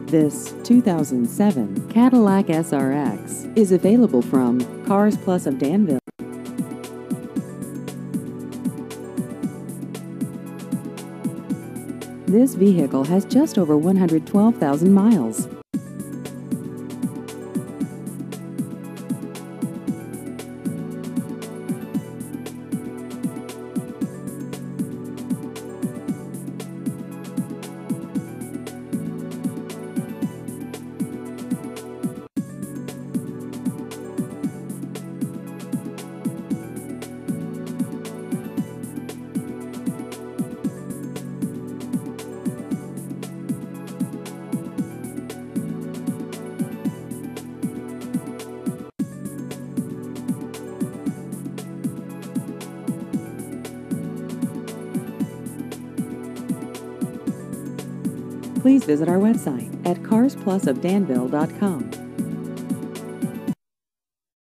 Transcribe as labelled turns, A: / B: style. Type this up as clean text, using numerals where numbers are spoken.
A: This 2007 Cadillac SRX is available from Cars Plus of Danville. This vehicle has just over 112,000 miles. Please visit our website at carsplusofdanville.com.